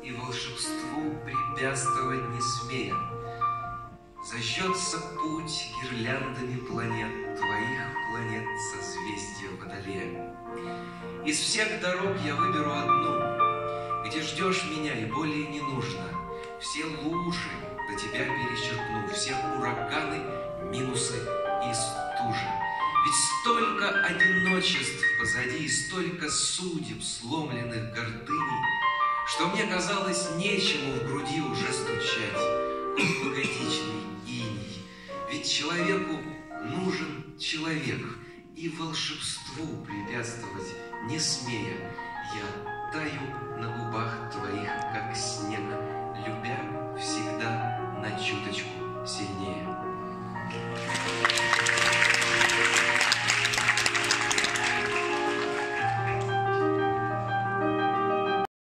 и волшебству препятствовать не смея. Зажжется путь гирляндами планет, твоих планет созвездия Водолея. Из всех дорог я выберу одну, где ждешь меня и более не нужно. Все лужи до тебя перечеркну, все ураганы, минусы и стужи. Ведь столько одиночеств позади, и столько судеб, сломленных гордыней, что мне казалось, нечему в груди уже стучать, хоть погодичный иней. Ведь человеку нужен человек, и волшебству препятствовать не смея, я таю на губах